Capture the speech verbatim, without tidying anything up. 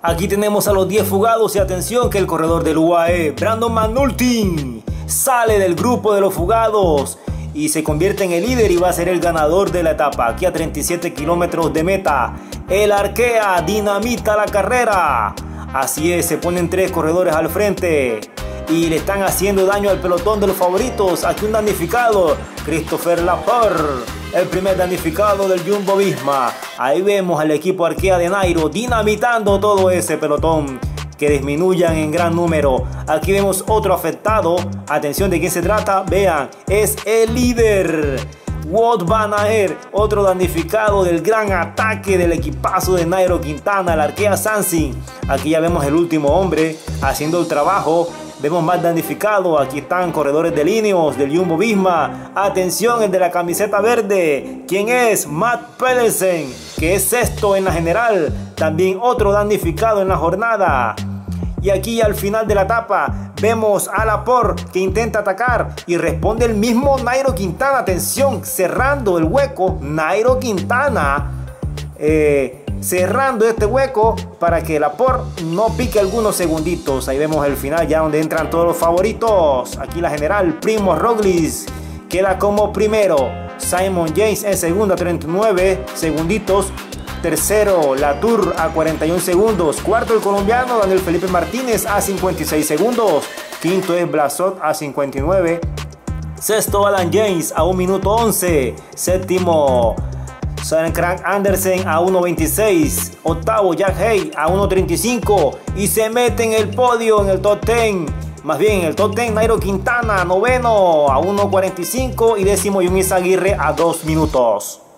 Aquí tenemos a los diez fugados y atención que el corredor del U A E, Brandon McNulty, sale del grupo de los fugados y se convierte en el líder y va a ser el ganador de la etapa. Aquí a treinta y siete kilómetros de meta, el Arkea dinamita la carrera. Así es, se ponen tres corredores al frente y le están haciendo daño al pelotón de los favoritos. Aquí un damnificado, Christopher Laporte, el primer damnificado del Jumbo Visma. Ahí vemos al equipo Arkea de Nairo dinamitando todo ese pelotón, que disminuyan en gran número. Aquí vemos otro afectado. Atención, ¿de quién se trata? Vean, es el líder, Wout van Aert, otro damnificado del gran ataque del equipazo de Nairo Quintana, el Arkea Samsic. Aquí ya vemos el último hombre haciendo el trabajo. Vemos más damnificados. Aquí están corredores de Ineos, del Jumbo Visma. Atención, el de la camiseta verde. ¿Quién es? Matt Pedersen, que es sexto en la general. También otro damnificado en la jornada. Y aquí al final de la etapa vemos a Laporte que intenta atacar y responde el mismo Nairo Quintana. Atención, cerrando el hueco, Nairo Quintana eh, cerrando este hueco para que Laporte no pique algunos segunditos. Ahí vemos el final ya donde entran todos los favoritos. Aquí la general, Primož Roglič queda como primero, Simon Yates en segundo a treinta y nueve segunditos. Tercero, Latour a cuarenta y un segundos. Cuarto, el colombiano Daniel Felipe Martínez a cincuenta y seis segundos. Quinto es Blasot a cincuenta y nueve. Sexto, Alan James a un minuto once. Séptimo, Søren Kragh Andersen a uno veintiséis. Octavo, Jack Haig a uno treinta y cinco. Y se mete en el podio, en el top diez. Más bien, en el top diez, Nairo Quintana, noveno a uno cuarenta y cinco. Y décimo, Yunis Aguirre a dos minutos.